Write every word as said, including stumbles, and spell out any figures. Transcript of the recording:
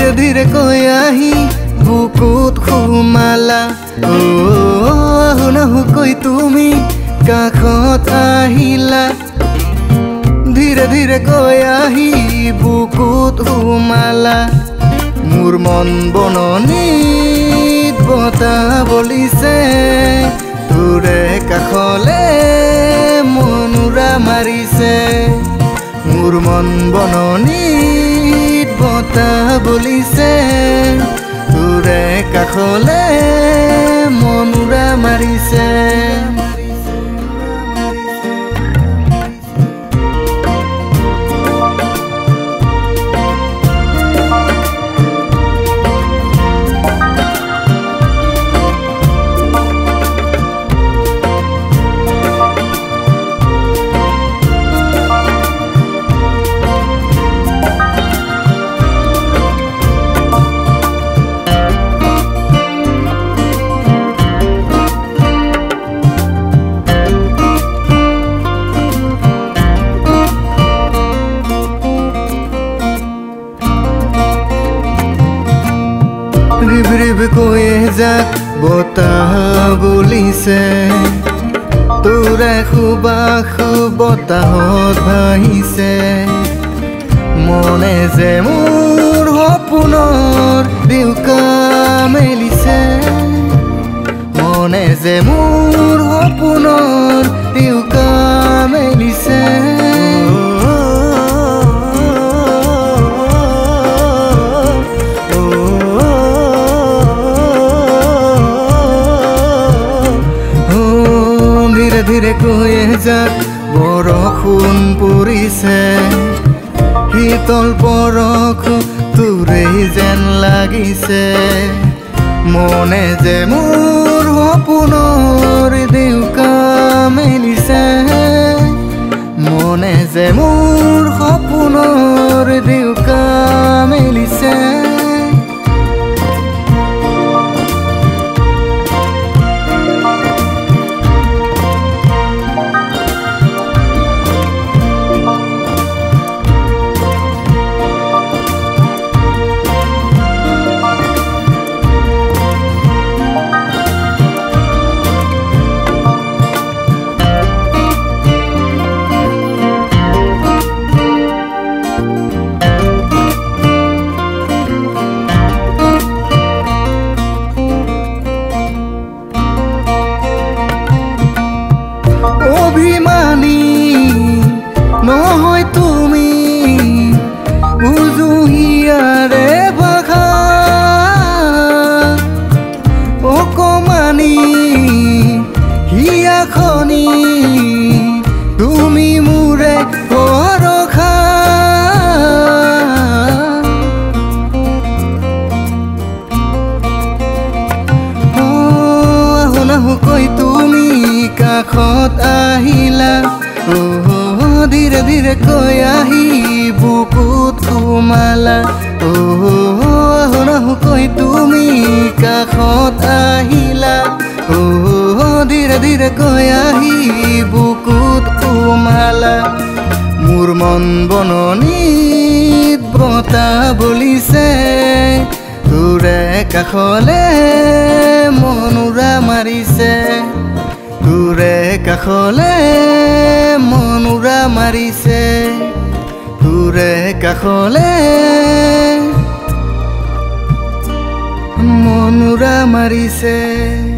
ধীৰে ধীৰে কৈ আহি বুকুত সোমালা আহো নাহো কৈ তুমি কাষত আহিলা ধীৰে ধীৰে কৈ আহি বুকুত সোমালা মোৰ মন বননিত বতাহ বলিছে তোৰে কাষলে মনুৰা মাৰিছে মোৰ মন বননিত বতাহ বলিছে তোৰে কাষলে মনুৰা মাৰিছে ৰিব ৰিব কৈ যাক বতাহ বলিছে তোৰে সুবাস বতাহত ভাহিছে মনে যে মোৰ সপোনৰ দিউকা মেলিছে মনে যে মোৰ সপোনৰ দিউকা মেলিছে ধীৰে কৈ যাক বৰষুণ পৰিছে শীতল পৰশ তোৰে যেন লাগিছে মনে যে মোৰ সপোনৰ দিউকা মেলিছে মনে যে মোৰ সপোনৰ দিউকা মেলিছে অভিমানী নহয় তুমি উজুহিয়াৰে ভাষা অকমানি হিয়াখনি তুমি মোৰে ভৰসা আহো নাহো কৈ তুমি কাষত আহিলা ধীৰে ধীৰে কৈ আহি বুকুত সোমালা আহো নাহো কৈ তুমি কাষত আহিলা ধীৰে ধীৰে কৈ আহি বুকুত সোমালা মোৰ মন বননিত বতাহ বলিছে তোৰে কাষলে মনুৰা মাৰিছে তোৰে কাষলে মনুৰা মাৰিছে তোৰে কাষলে মনুৰা মাৰিছে।